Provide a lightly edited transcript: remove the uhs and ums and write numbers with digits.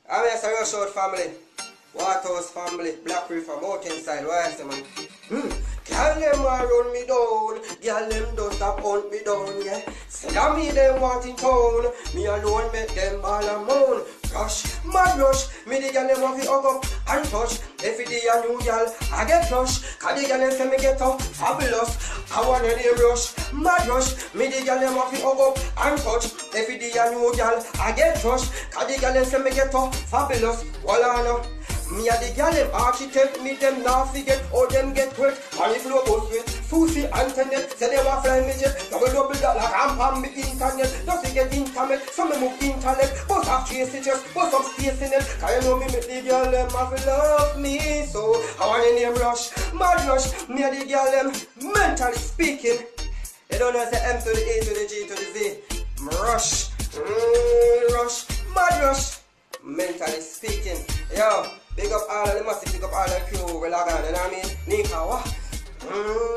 I'm a Rush Out family, Waterhouse family, Black River, Mountainside, why is it, man? Girl, them a run me down, girl, them just a punt me down, yeah. Say I me them want in town, me alone make them all a moan. Rush, mad rush, me the girl them want to hug up and touch. Every day a new girl, I get rush, cause the girl them say me get up, fabulous. I want a name rush, mad rush, me the girl them want to hug up and touch. Every day a new girl, I get rush, cause the girl them say me get up, fabulous. Well I know. Me a the gal them architect, me them not forget how them get wet. And if no bus with sushi antenna, say them a fly me jet. Double that like I'm on me internet. Just to get internet, so me move internet. Bust off trace just bust up space in it. Cause you know me make the gal them have to love me. So I want your name rush, mad rush. Me a the gal them mentally speaking. You don't know say M to the A to the G to the Z. Rush, rush, mad rush. Mentally speaking, yo, big up all of the massive, big up all the crew, we log on, you know what I mean? Nika, what?